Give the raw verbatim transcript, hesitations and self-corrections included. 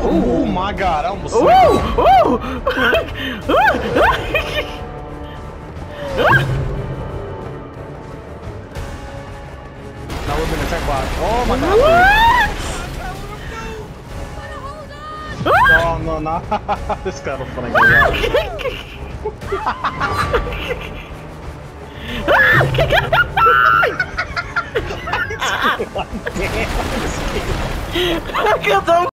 Oh my god, I almost Ooh! Ooh! Now we're in the tech box. Oh my god. What? No, no, no. This guy was funny. Out. Damn!